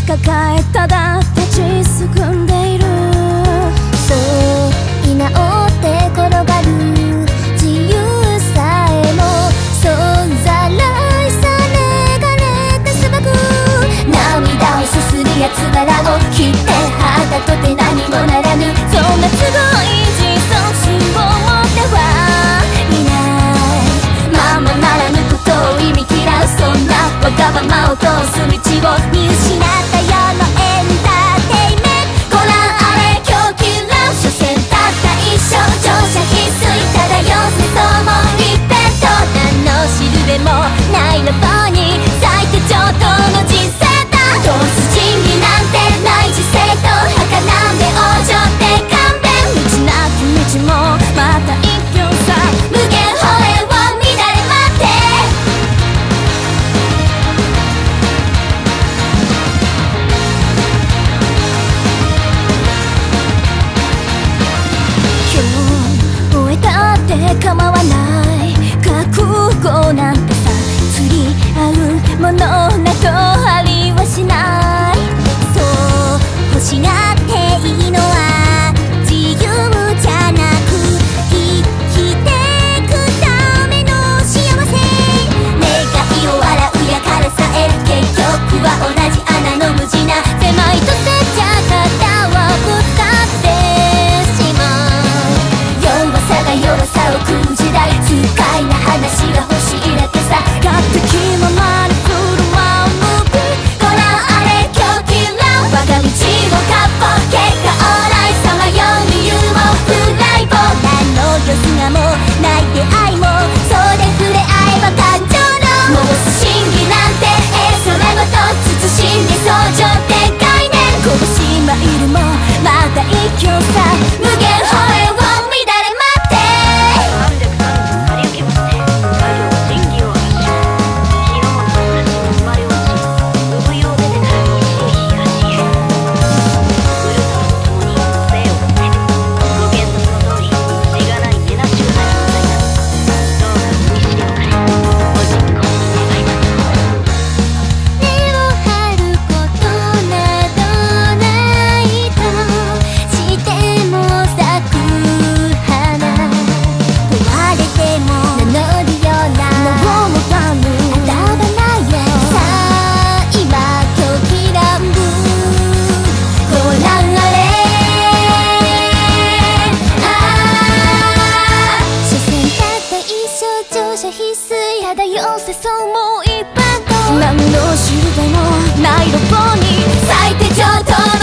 抱えただ立ちすくんでいる。そう居直って転がる自由さえもそうざらいされがれた砂漠。涙をすするやつらを切って肌とて何もならぬ。そんな都合いい自尊心を持ってはいない。ままならぬことを忌み嫌うそんなわがままを通す道を見失った世のエンターテインメント。ご覧あれ狂気乱所詮たった一生乗車必須ただよせそうも一辺と何のしるべもないラボに咲いて上等の人生だ。どうす仁義なんてない時世と儚んで往生って勘弁。道なき道もまた一挙さ無限放映を乱れ待って今日終えたって構わない覚悟なんてさ釣り合うものなどありはしない。そう欲しがっていいのは自由じゃなく生きてくための幸せ。願いを笑うやからさえ結局は同じ穴の無地な狭いとせちゃ肩をぶつかってしまう。弱さが弱さを食う時代痛快な話が欲しいだけさ。勝手気ままに車を向くご覧あれ狂気乱我が道をかっぽ結果オーライさまよう理由もフライボー何のよすがもない出会いもそうで触れ合えば誕生の戻す真偽なんてそれごと慎んで相乗って概念拳マイルもまた一挙さ無限放映を乱れ待って 330有明橋で大量の仁義を発し日の本たちの生まれ落ち産湯を出てから西へ東へふるさとともに生を捨てご原則の通りしがない根なしゅうなりございます。どうかお見知りおかれご実行願います。 根を張ることなどないとしても咲く花壊れても名乗るようなもうもかむあだばないよ。さあ今狂気乱舞ご覧あれ所詮たった一生乗車必須やだよせそうもう一般と何のしるべもないロボに咲いて上等